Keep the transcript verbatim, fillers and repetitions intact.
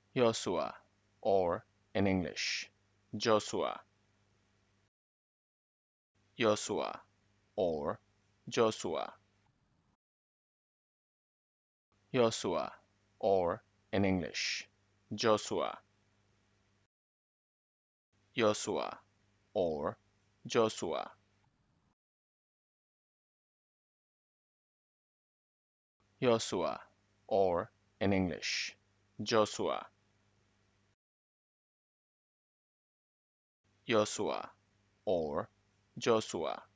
Josua, or in English, Joshua, Josua, or Joshua, Josua, or in English, Joshua, Josua, or Joshua, Josua, or in English, Joshua, Joshua, or Joshua.